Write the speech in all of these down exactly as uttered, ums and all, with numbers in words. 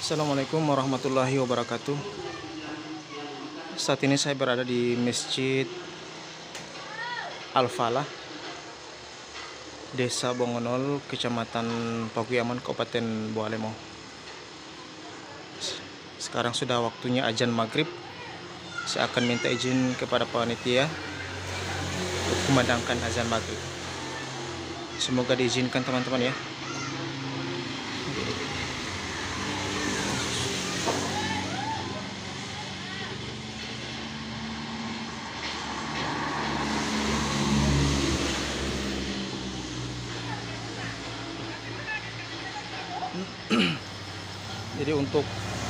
Assalamualaikum warahmatullahi wabarakatuh. Saat ini saya berada di Masjid Al-Falah, Desa Bongonol, Kecamatan Pakuyaman, Kabupaten Bualemo. Sekarang sudah waktunya azan maghrib. Saya akan minta izin kepada panitia untuk kumandangkan azan maghrib. Semoga diizinkan teman-teman ya. Jadi untuk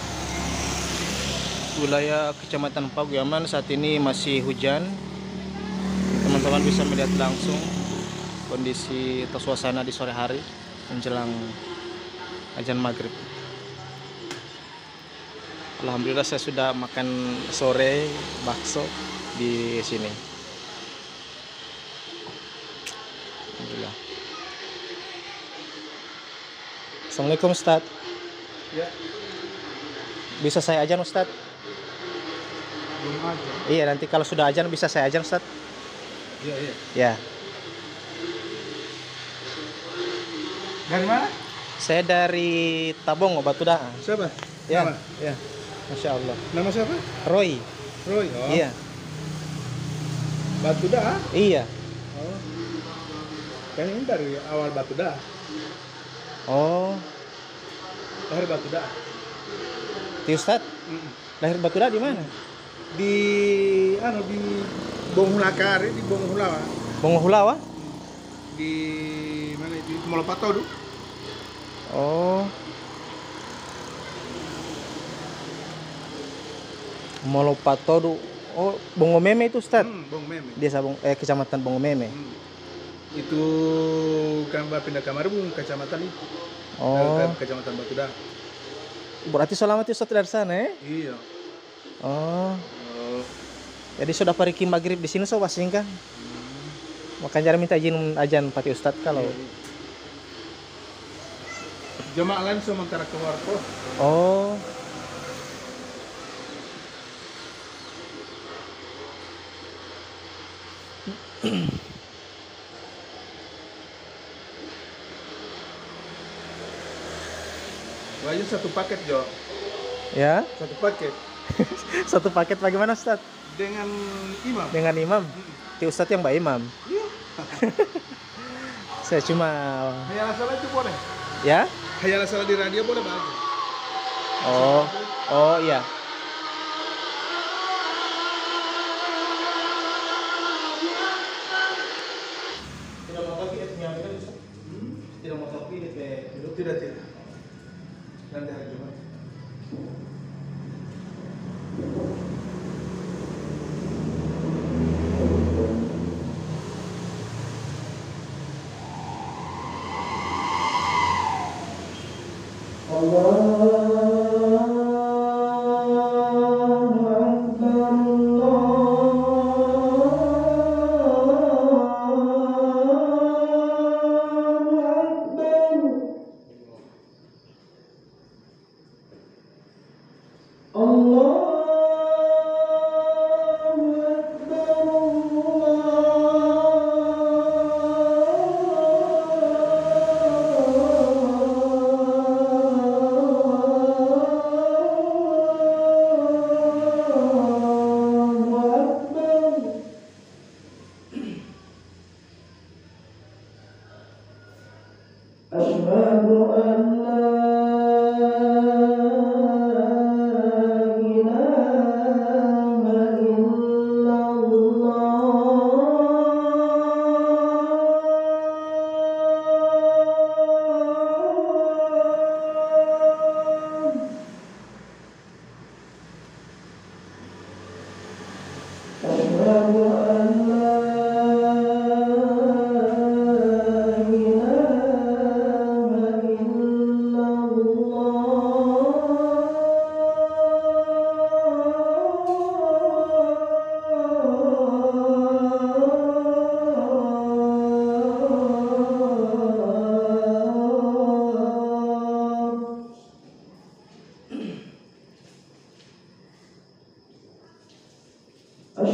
wilayah Kecamatan Pakuyaman saat ini masih hujan. Teman-teman bisa melihat langsung kondisi atau suasana di sore hari menjelang azan maghrib. Alhamdulillah saya sudah makan sore bakso di sini. Alhamdulillah. Assalamualaikum Ustadz. Ya, Bisa saya ajan Ustadz? belum aja. Iya, nanti kalau sudah ajan bisa saya ajan Ustadz? Iya, iya. Ya. Dari mana? Saya dari Tabong, Batu Daa. Siapa? Ya, Nama? ya. Masya Allah. Nama siapa? Roy. Roy. Oh. Iya, Batu Dah. iya. Oh. Kan ini dari awal Batu Dah. Oh, Lahir Batu Dah. Ti Ustadz, Mm. lahir Batu Daa di mana? Di anu di Bonghulakari, di Bonghulawa. Bongohulawa? Di mana itu? Di Molopatodo. Oh. Molopatodo. Oh, Bongomeme itu Ustadz. Hmm, Bong Meme. Desa Bong eh Kecamatan Bongomeme. Hmm. Itu kan pindah kamar bung kecamatan itu. Oh, Ke Kecamatan Batu Dah. berarti selamat Ustadz dari sana ya? Iya. Oh, Oh. jadi sudah pariki maghrib di sini so kan? Makanya minta izin ajan Pati Ustadz kalau. Jemaah lain sementara keluar kok. Oh, Wajib satu paket Jo. ya. Satu paket Satu paket bagaimana Ustadz? dengan imam. Dengan imam. Ti Ustadz yang Mbak Imam. Iya. Saya cuma Hayal salah itu boleh. ya. Hayal salah di radio boleh Bang. Oh, oh iya. Tidak mau kopi itu nyampe Ustaz? Tidak mau kopi itu dulu. Tidak tidak. Nanti hari Jumat. أشهد أن لا إله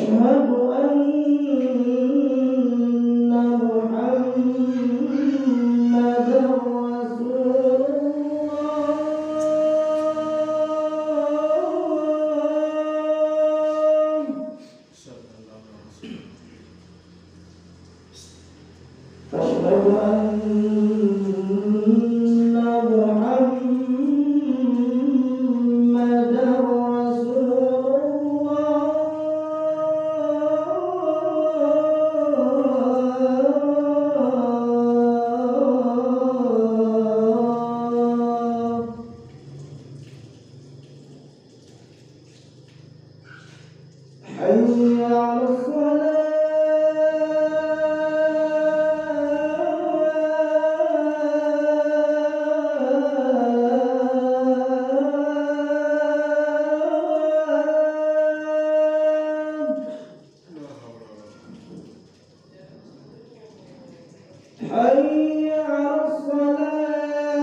أشهد أن محمدا رسول الله. أشهد أن محمدا رسول الله. حي على الصلاة. حي على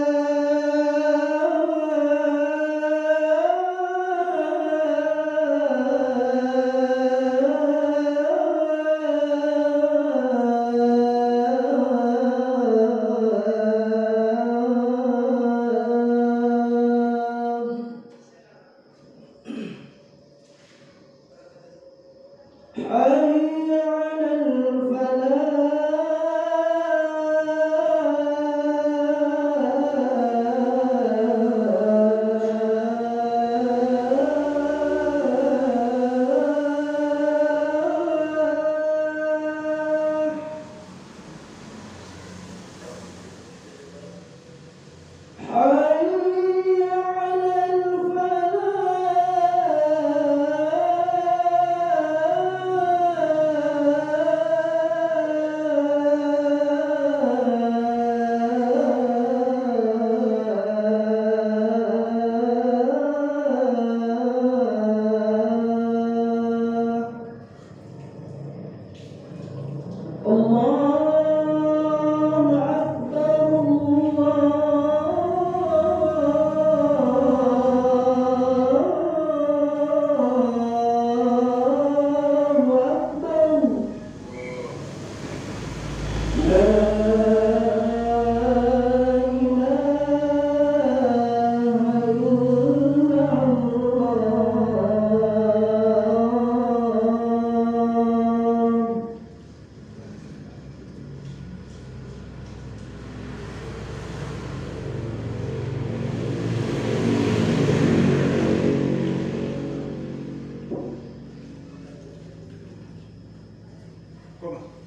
الصلاة. حي على الفلاح. حي على الفلاح. الله أكبر. الله أكبر. لا إله إلا الله. Koma.